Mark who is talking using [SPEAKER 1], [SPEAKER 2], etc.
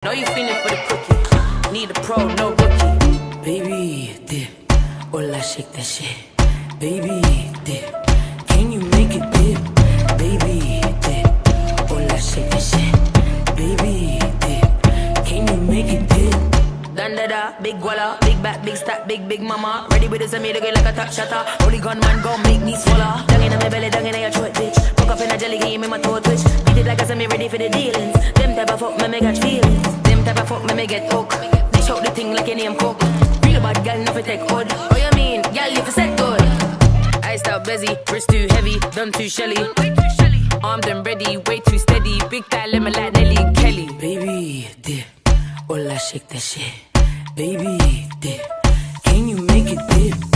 [SPEAKER 1] know you feeling for the cookie. Need a pro, no rookie.
[SPEAKER 2] Baby, dip, hola, shake that shit. Baby, dip, can you make it dip? Baby, dip, hola, shake that shit. Baby, dip, can you make it dip?
[SPEAKER 1] Dandada, big walla, big back, big stack, big mama. Ready with this and me to get like a top shutter. Holy gun man, gon' make me swallow. Dung in my belly, dung in your throat, bitch. Woke up in a jelly game, in my toe twitch. Beat it like I said, me ready for the dealings. Them type of fuck, me got feelings. Them type of fuck, me get hook. They shout the thing like your name cook. Real bad gal, nothing take hood. Oh, you mean, gal, you for set good. Iced out busy, wrist too heavy, done too shelly. Armed and ready, way too steady. Big fat lemon like Nelly and Kelly.
[SPEAKER 2] Baby, dip, hola, shake that shit. Baby, dip, can you make it dip?